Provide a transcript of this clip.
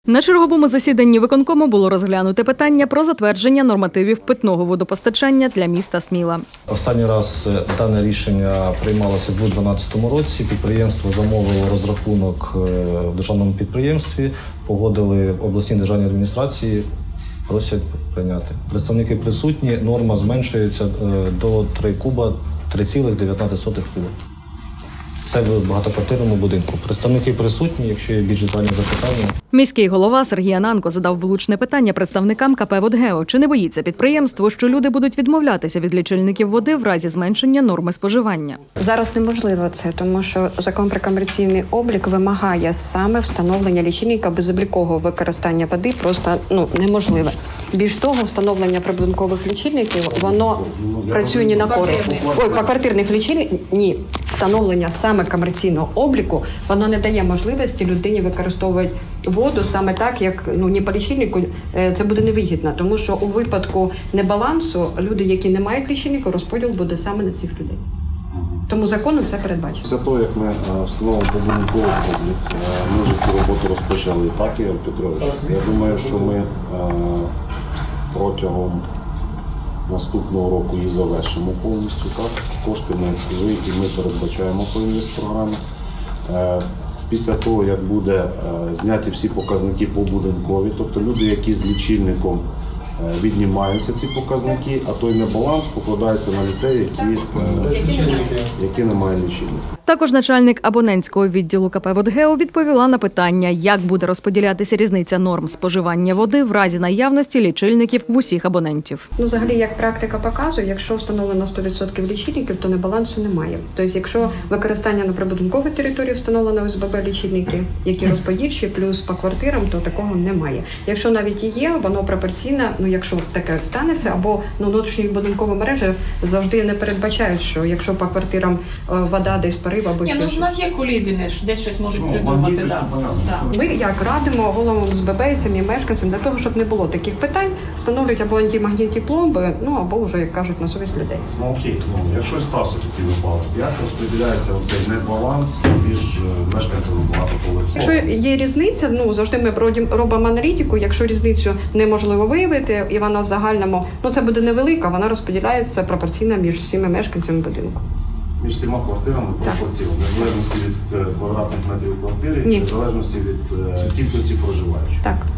На черговому засіданні виконкому було розглянуте питання про затвердження нормативів питного водопостачання для міста Сміла. Останній раз дане рішення приймалося у 2012 році. Підприємство замовило розрахунок в державному підприємстві, погодили обласній державній адміністрації, просять прийняти. Представники присутні, норма зменшується до 3 куба, 3,19 куба. Це в багатоквартирному будинку. Представники присутні, якщо є більш детальні запитання. Міський голова Сергій Ананко задав влучне питання представникам КП «Водгео». Чи не боїться підприємство, що люди будуть відмовлятися від лічильників води в разі зменшення норми споживання? Зараз неможливо це, тому що закон про комерційний облік вимагає саме встановлення лічильника. Безоблікового використання води просто неможливе. Більш того, встановлення прибудинкових лічильників, воно працює не на користь. Поквартирних лічильників – ні. Встановлення саме комерційного обліку, воно не дає можливості людині використовувати воду саме так, як не по лічильнику, це буде невигідно. Тому що у випадку небалансу люди, які не мають лічильника, розподіл буде саме на цих людей. Тому законом це передбачено. Після того, як ми встановимо побудинковий облік, ми вже цю роботу розпочали, так, Ігор Петрович? Я думаю, що ми протягом наступного року її завершимо повністю. Так? Кошти ми передбачаємо по інвестпрограмі. Після того, як буде зняті всі показники побудинкові, тобто люди, які з лічильником віднімаються ці показники, а той небаланс покладається на людей, які не мають лічильника. Також начальник абонентського відділу КП «Водгео» відповіла на питання, як буде розподілятися різниця норм споживання води в разі наявності лічильників в усіх абонентів. Взагалі, як практика показує, якщо встановлено 100% лічильників, то небалансу немає. Тобто, якщо використання на прибудинковій території встановлено ОСББ лічильники, які розподільчі, плюс по квартирам, то такого немає. Якщо навіть і є, воно пропорційно, якщо таке станеться, або внутрішні будинкові мережі завжди не передбачають, що якщо по квартирам вода десь порив або щось. У нас є колібіни, десь щось можуть придумати. Ми як радимо головам ОСББ і самим мешканцям для того, щоб не було таких питань, встановлюють або антимагнітні пломби, або вже, як кажуть, на совість людей. Окей, якщо стався такий випадок, як розподіляється оцей небаланс між мешканцями багатоповерхових? Якщо є різниця, завжди ми робимо аналітику, якщо різницю неможливо виявити, і вона в загальному, це буде невелика, вона розподіляється пропорційно між всіма мешканцями будинку. Між всіма квартирами пропорційно, в залежності від квадратних метрів квартири, чи в залежності від кількості проживаючих? Так.